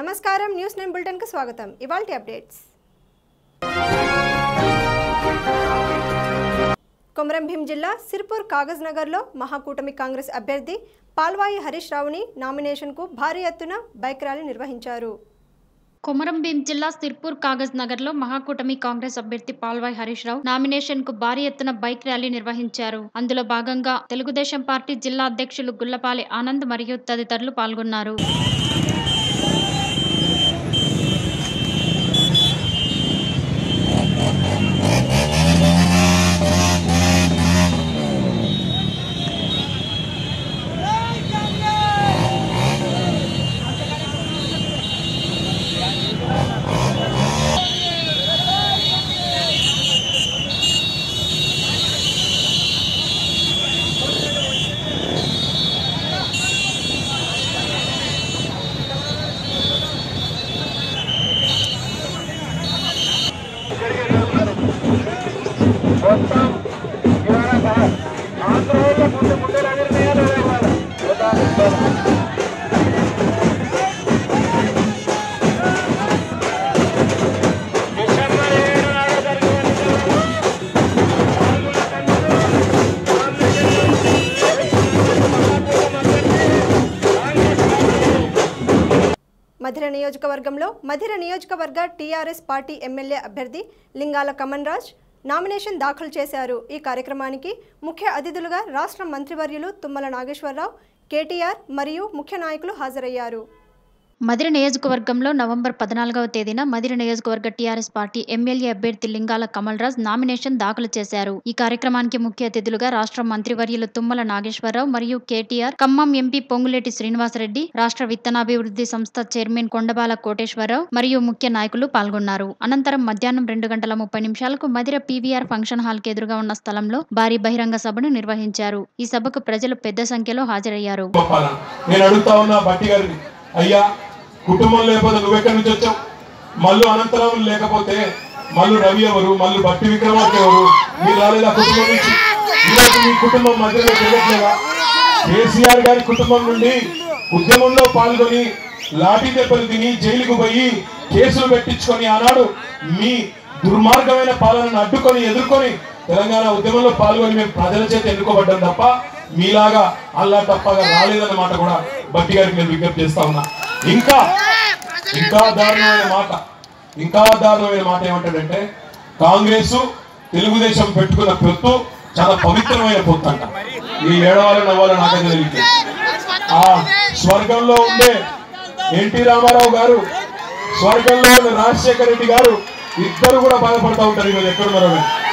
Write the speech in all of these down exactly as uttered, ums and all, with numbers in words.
నమస్కారం news nine bulletin కు స్వాగతం. ఇవాల్టి అప్డేట్స్. కొమరం భీం జిల్లా సిర్పూర్ కాగజ్ నగర్ లో మహాకూటమి కాంగ్రెస్ అభ్యర్థి పాల్వాయి హరీష్ రావుని నామినేషన్ కు భారీ ఎత్తున బైక్ ర్యాలీ నిర్వహించారు. కొమరం భీం జిల్లా సిర్పూర్ కాగజ్ నగర్ లో మహాకూటమి కాంగ్రెస్ అభ్యర్థి పాల్వాయి హరీష్ రావు నామినేషన్ కు భారీ ఎత్తున బైక్ ర్యాలీ నిర్వహించారు. అందులో భాగంగా తెలుగుదేశం పార్టీ జిల్లా అధ్యక్షులు గుల్లపాలి ఆనంద్ మరియు తదితరులు పాల్గొన్నారు. మధిర నియోజకవర్గంలో మధిర నియోజకవర్గ టీఆర్ఎస్ పార్టీ ఎమ్మెల్యే అభ్యర్థి లింగాల కమన్ రాజ్ నామినేషన్ దాఖలు చేశారు. ఈ కార్యక్రమానికి ముఖ్య అతిథులుగా రాష్ట్ర మంత్రివర్యులు తుమ్మల నాగేశ్వరరావు, కేటీఆర్ మరియు ముఖ్య నాయకులు హాజరయ్యారు. మధిర నియోజకవర్గంలో నవంబర్ పద్నాలుగవ తేదీన మధిర నియోజకవర్గ టీఆర్ఎస్ పార్టీ ఎమ్మెల్యే అభ్యర్థి లింగాల కమల్ రాజ్ నామినేషన్ దాఖలు చేశారు. ఈ కార్యక్రమానికి ముఖ్య అతిథులుగా రాష్ట్ర మంత్రివర్యులు తుమ్మల నాగేశ్వరరావు మరియు కేటీఆర్, ఖమ్మం ఎంపీ పొంగులేటి శ్రీనివాసరెడ్డి, రాష్ట్ర విత్తనాభివృద్ధి సంస్థ చైర్మన్ కొండబాల కోటేశ్వరరావు మరియు ముఖ్య నాయకులు పాల్గొన్నారు. అనంతరం మధ్యాహ్నం రెండు గంటల ముప్పై నిమిషాలకు మధిర పీవీఆర్ ఫంక్షన్ హాల్ కు ఎదురుగా ఉన్న స్థలంలో భారీ బహిరంగ సభను నిర్వహించారు. ఈ సభకు ప్రజలు పెద్ద సంఖ్యలో హాజరయ్యారు. కుటుంబం లేకపోతే నువ్వెక్కడి నుంచి వచ్చావు? మల్లు అనంతరాములు లేకపోతే మల్లు రవి ఎవరు? మల్లు భట్టి విక్రమార్క ఎవరు? మీరు రాలేదా కుటుంబం నుంచి? ఈరోజు మీ కుటుంబం మధ్యలో జరగట్లేదా? కేసీఆర్ గారి కుటుంబం నుండి ఉద్యమంలో పాల్గొని లాఠీ దెబ్బలు తిని జైలుకు పోయి కేసులు పెట్టించుకొని ఆనాడు మీ దుర్మార్గమైన పాలనను అడ్డుకొని ఎదుర్కొని తెలంగాణ ఉద్యమంలో పాల్గొని మేము ప్రజల చేత ఎన్నుకోబడ్డాం తప్ప మీలాగా అల్లా తప్పగా రాలేదన్నమాట కూడా భట్టి గారికి నేను విజ్ఞప్తి చేస్తా ఉన్నా. ఇంకా ఇంకా దారుణమైన మాట ఇంకా దారుణమైన మాట ఏమంటాడంటే కాంగ్రెస్ తెలుగుదేశం పెట్టుకున్న పొత్తు చాలా పవిత్రమైన పొత్తు అంట. ఈ ఏడవాళ్ళ నవ్వాలో నాకైతే తెలియదు. ఆ స్వర్గంలో ఉండే ఎన్టీ రామారావు గారు, స్వర్గంలో ఉన్న రాజశేఖర రెడ్డి గారు ఇద్దరు కూడా బాధపడతా ఉంటారు. ఈరోజు ఎక్కడున్నారో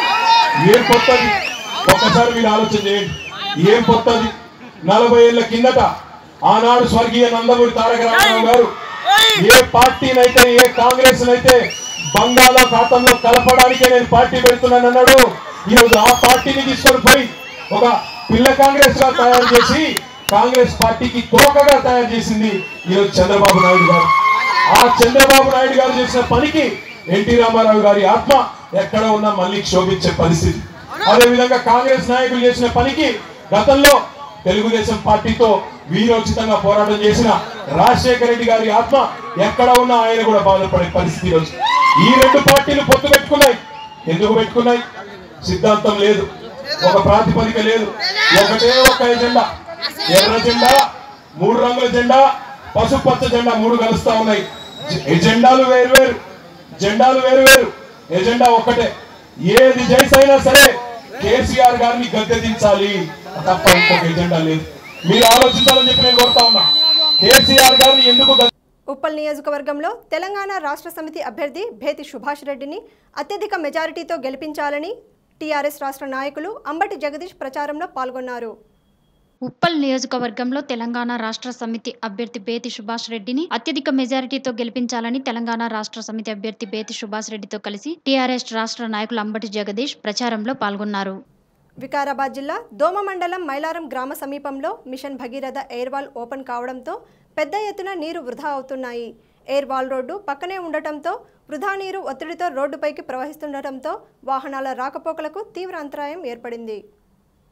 ఏం పొత్తది? ఒక్కసారి మీరు ఆలోచన చేయండి. ఏం పొత్తది? నలభై ఏళ్ల కిందట ఆనాడు స్వర్గీయ నందమూరి తారక రామారావు గారు ఏ పార్టీనైతే ఏ కాంగ్రెస్ నైతే బంగాళాఖాతంలో కలపడానికే నేను పార్టీ పెడుతున్నాను అన్నాడు. ఈరోజు ఆ పార్టీని తీసుకొని పోయి ఒక పిల్ల కాంగ్రెస్ గా తయారు చేసి కాంగ్రెస్ పార్టీకి తోకగా తయారు చేసింది ఈరోజు చంద్రబాబు నాయుడు గారు. ఆ చంద్రబాబు నాయుడు గారు చేసిన పనికి ఎన్టీ రామారావు గారి ఆత్మ ఎక్కడ ఉన్నా మళ్ళీ క్షోభించే పరిస్థితి. అదేవిధంగా కాంగ్రెస్ నాయకులు చేసిన పనికి గతంలో తెలుగుదేశం పార్టీతో వీరోచితంగా పోరాటం చేసిన రాజశేఖర రెడ్డి గారి ఆత్మ ఎక్కడ ఉన్నా ఆయన కూడా బాధపడే పరిస్థితి రోజు. ఈ రెండు పార్టీలు పొత్తు పెట్టుకున్నాయి. ఎందుకు పెట్టుకున్నాయి? సిద్ధాంతం లేదు, ఒక ప్రాతిపదిక లేదు, ఒకటే ఒక ఎజెండా. ఎర్ర జెండా, మూడు రంగుల జెండా, పసుపచ్చ జెండా మూడు కలుస్తా ఉన్నాయి. ఎజెండాలు వేరు వేరు, జెండాలు వేరు వేరు, ఎజెండా ఒక్కటే. ఏది జైసైనా సరే కేసీఆర్ గారిని గద్దెదించాలి తప్ప ఇంకొక ఎజెండా లేదు. మీరు ఆలోచించాలని చెప్పి నేను కోరుతా ఉన్నా. కేసీఆర్ గారిని ఎందుకు ఉప్పల్ నియోజకవర్గంలో తెలంగాణ రాష్ట్ర సమితి అభ్యర్థి భేతి సుభాష్ రెడ్డిని అత్యధిక మెజారిటీతో గెలిపించాలని టీఆర్ఎస్ రాష్ట్ర నాయకులు అంబటి జగదీష్ ప్రచారంలో పాల్గొన్నారు. ఉప్పల్ నియోజకవర్గంలో తెలంగాణ రాష్ట్ర సమితి అభ్యర్థి బేతి సుభాష్ రెడ్డిని అత్యధిక మెజారిటీతో గెలిపించాలని తెలంగాణ రాష్ట్ర సమితి అభ్యర్థి బేతి సుభాష్ రెడ్డితో కలిసి టీఆర్ఎస్ రాష్ట్ర నాయకులు అంబటి జగదీష్ ప్రచారంలో పాల్గొన్నారు. వికారాబాద్ జిల్లా దోమ మండలం మైలారం గ్రామ సమీపంలో మిషన్ భగీరథ ఎయిర్వాల్ ఓపెన్ కావడంతో పెద్ద ఎత్తున నీరు వృధా అవుతున్నాయి. ఎయిర్వాల్ రోడ్డు పక్కనే ఉండటంతో వృధా నీరు ఒత్తిడితో రోడ్డుపైకి ప్రవహిస్తుండటంతో వాహనాల రాకపోకలకు తీవ్ర అంతరాయం ఏర్పడింది.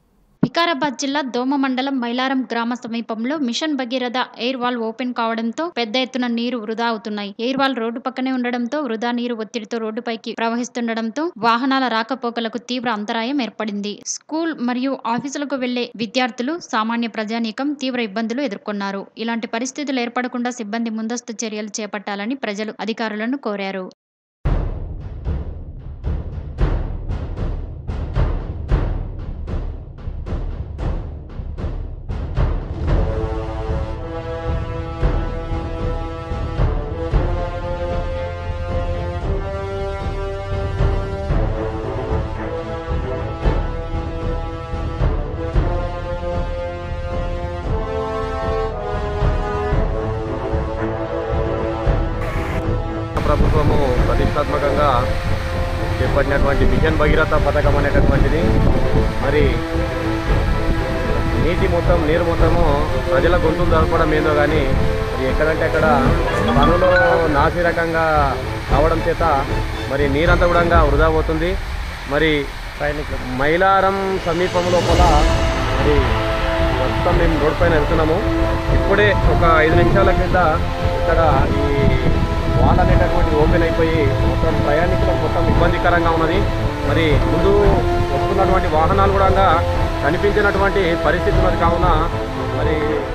వికారాబాద్ జిల్లా దోమ మండలం మైలారం గ్రామ సమీపంలో mission Bhagiratha air valve open కావడంతో పెద్ద ఎత్తున నీరు వృధా అవుతున్నాయి. ఎయిర్ వాల్ రోడ్డు పక్కనే ఉండడంతో వృధా నీరు ఒత్తిడితో రోడ్డుపైకి ప్రవహిస్తుండడంతో వాహనాల రాకపోకలకు తీవ్ర అంతరాయం ఏర్పడింది. స్కూల్ మరియు ఆఫీసులకు వెళ్లే విద్యార్థులు, సామాన్య ప్రజానీకం తీవ్ర ఇబ్బందులు ఎదుర్కొన్నారు. ఇలాంటి పరిస్థితులు ఏర్పడకుండా సిబ్బంది ముందస్తు చర్యలు చేపట్టాలని ప్రజలు అధికారులను కోరారు. ప్రభుత్వము ప్రతిష్టాత్మకంగా చేపట్టినటువంటి మిషన్ భగీరథ పథకం అనేటటువంటిది మరి నీటి మొత్తం నీరు మొత్తము ప్రజల గొంతులు జరపడం ఏందో కానీ మరి ఎక్కడంటే అక్కడ పనులు నాసి రకంగా కావడం చేత మరి నీరంతా కూడా వృధా పోతుంది. మరి మైలారం సమీపం లోపల మరి ప్రస్తుతం మేము రోడ్ పైన వెళ్తున్నాము. ఇప్పుడే ఒక ఐదు నిమిషాల కింద ఇక్కడ ఈ వాల్ అనేటటువంటి ఓపెన్ అయిపోయి మొత్తం ప్రయాణికులకు మొత్తం ఇబ్బందికరంగా ఉన్నది. మరి ముందు వస్తున్నటువంటి వాహనాలు కూడా కనిపించినటువంటి పరిస్థితి ఉన్నది. కావున మరి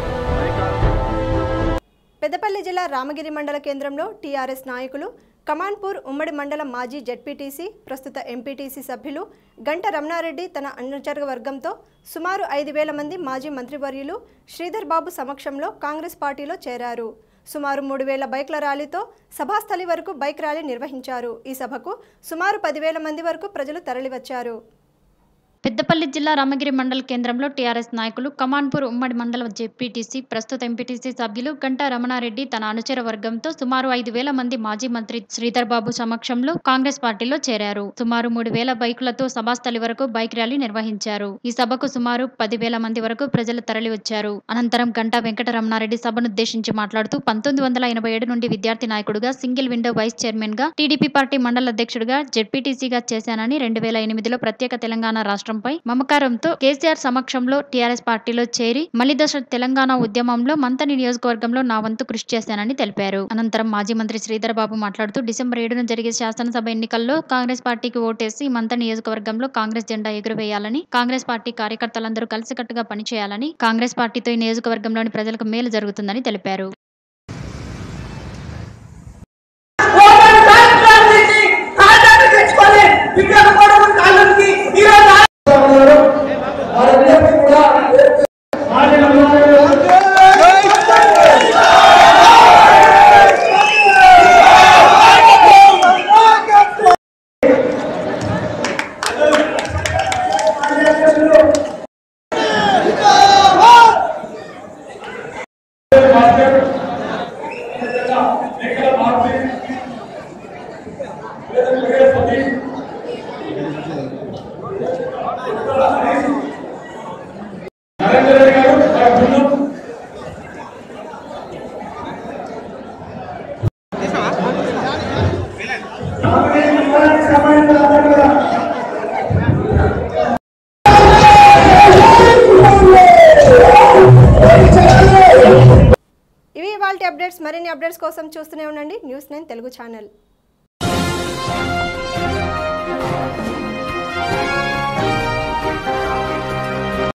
పెద్దపల్లి జిల్లా రామగిరి మండల కేంద్రంలో టీఆర్ఎస్ నాయకులు, కమాన్పూర్ ఉమ్మడి మండలం మాజీ జెడ్పీటీసీ, ప్రస్తుత ఎంపీటీసీ సభ్యులు గంట రమణారెడ్డి తన అనుచర వర్గంతో సుమారు ఐదు వేల మంది మాజీ మంత్రివర్యులు శ్రీధర్ బాబు సమక్షంలో కాంగ్రెస్ పార్టీలో చేరారు. సుమారు మూడు వేల బైక్ల ర్యాలీతో సభాస్థలి వరకు బైక్ ర్యాలీ నిర్వహించారు. ఈ సభకు సుమారు పదివేల మంది వరకు ప్రజలు తరలివచ్చారు. పెద్దపల్లి జిల్లా రామగిరి మండల కేంద్రంలో టీఆర్ఎస్ నాయకులు, కమాన్పూర్ ఉమ్మడి మండలం జెడ్పీటీసీ, ప్రస్తుత ఎంపీటీసీ సభ్యులు గంటా రమణారెడ్డి తన అనుచర వర్గంతో సుమారు ఐదు వేల మంది మాజీ మంత్రి శ్రీధర్ బాబు సమక్షంలో కాంగ్రెస్ పార్టీలో చేరారు. సుమారు మూడు వేల బైకులతో సభాస్థలి వరకు బైక్ ర్యాలీ నిర్వహించారు. ఈ సభకు సుమారు పదివేల మంది వరకు ప్రజలు తరలివచ్చారు. అనంతరం గంటా వెంకట రమణారెడ్డి సభనుద్దేశించి మాట్లాడుతూ పంతొమ్మిది వందల ఎనభై ఏడు నుండి విద్యార్థి నాయకుడుగా, సింగిల్ విండో వైస్ చైర్మన్ గా, టీడీపీ పార్టీ మండల అధ్యక్షుడిగా, జెడ్పీటీసీగా చేశానని, రెండు వేల ఎనిమిదిలో ప్రత్యేక తెలంగాణ రాష్ట్రం పై మమకారంతో కేసీఆర్ సమక్షంలో టీఆర్ఎస్ పార్టీలో చేరి మలిదశ తెలంగాణ ఉద్యమంలో మంథని నియోజకవర్గంలో నా వంతు కృషి చేశానని తెలిపారు. అనంతరం మాజీ మంత్రి శ్రీధర్ బాబు మాట్లాడుతూ డిసెంబర్ ఏడున జరిగే శాసనసభ ఎన్నికల్లో కాంగ్రెస్ పార్టీకి ఓటేసి మంథని నియోజకవర్గంలో కాంగ్రెస్ జెండా ఎగురవేయాలని, కాంగ్రెస్ పార్టీ కార్యకర్తలందరూ కలిసికట్టుగా పనిచేయాలని, కాంగ్రెస్ పార్టీతో ఈ నియోజకవర్గంలోని ప్రజలకు మేలు జరుగుతుందని తెలిపారు. ఇవి ఇవాల్టి అప్డేట్స్. మరిన్ని అప్డేట్స్ కోసం చూస్తూనే ఉండండి న్యూస్ నైన్ తెలుగు ఛానల్.